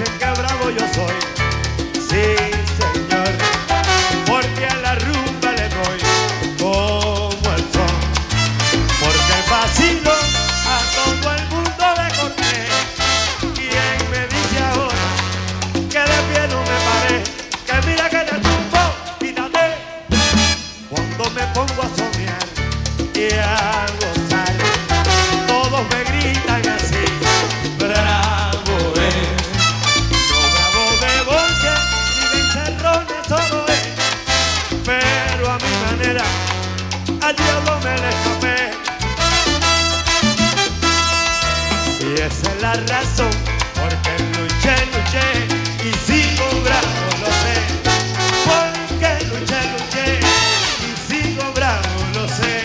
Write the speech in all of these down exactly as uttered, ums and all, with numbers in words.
dicen que bravo yo soy. Sí, señor, porque a la rumba le doy como el son, porque vacilo a todo el mundo le corté. ¿Quién me dice ahora que de pie no me paré? Que mira que te tumbo, quítate. Cuando me pongo a soñar y a gozar, todos me gritan así: bravo es. No bravo de boche ni de encerrones solo es, pero a mi manera al diablo me le escapé. Y esa es la razón porque luché, luché y sigo bravo, lo sé. Porque luché, luché y sigo bravo, lo sé.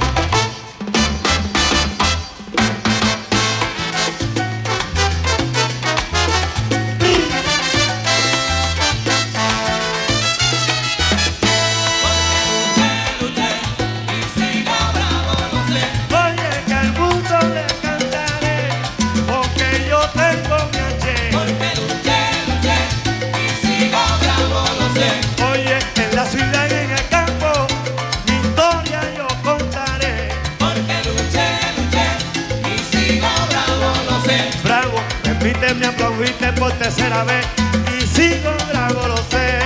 Oye, que al mundo le cantaré, porque yo tengo mi haché. Oye, en la ciudad y en el campo, mi historia yo contaré. Bravo, permíteme aplaudirte por tercera vez y sigo bravo, lo sé.